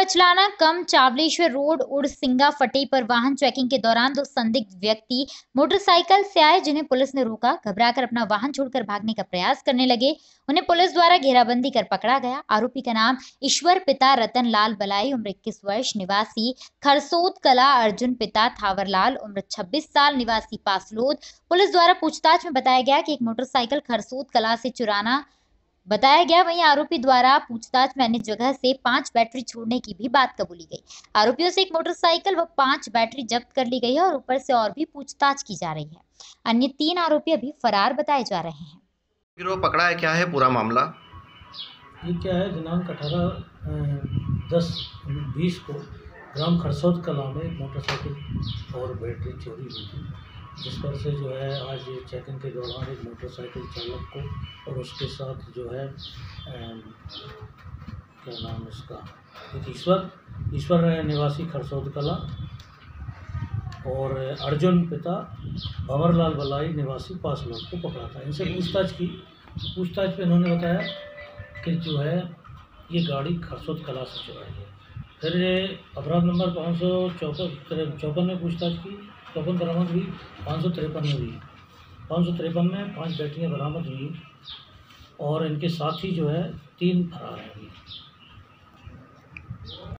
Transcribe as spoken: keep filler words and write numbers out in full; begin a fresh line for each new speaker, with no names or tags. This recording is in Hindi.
पचलाना कम चावलेश्वर रोड उड़सिंगा फटे पर वाहन चेकिंग के दौरान दो संदिग्ध व्यक्ति मोटरसाइकिल से आए, जिन्हें पुलिस ने रोका। घबराकर अपना वाहन छोड़कर भागने का प्रयास करने लगे। उन्हें पुलिस द्वारा घेराबंदी कर पकड़ा गया। आरोपी का नाम ईश्वर पिता रतन लाल बलाई, उम्र इक्कीस वर्ष, निवासी खरसोद कला। अर्जुन पिता थावर लाल, उम्र छब्बीस साल, निवासी पासलोद। पुलिस द्वारा पूछताछ में बताया गया कि एक मोटरसाइकिल खरसोद कला से चुराना बताया गया। वहीं आरोपी द्वारा पूछताछ में अन्य जगह से पांच बैटरी छोड़ने की भी बात कबूली गई। आरोपियों से एक मोटरसाइकिल व पांच बैटरी जब्त कर ली गई है और ऊपर से और भी पूछताछ की जा रही है। अन्य तीन आरोपी अभी फरार बताए जा रहे हैं।
गिरोह पकड़ा है, क्या है पूरा मामला?
ये क्या है, दिनांक अठारह दस बीस को ग्राम खरसोद कला में मोटरसाइकिल और बैटरी चोरी हुई थी, जिस पर से जो है आज चेकिंग के दौरान एक मोटरसाइकिल चालक को और उसके साथ जो है आ, क्या नाम इसका एक ईश्वर ईश्वर निवासी खरसोद कला और अर्जुन पिता भंवरलाल बलाई निवासी पासलोद को पकड़ा था। इनसे पूछताछ की पूछताछ पे इन्होंने बताया कि जो है ये गाड़ी खरसोद कला से चुराई है। फिर ये अपराध नंबर पाँच सौ चौपन चौपन में पूछताछ की, चौपन बरामद हुई, पाँच सौ तिरपन में हुई। पाँच सौ तिरपन में पाँच बैटरियाँ बरामद हुई और इनके साथ ही जो है तीन फरार हैं।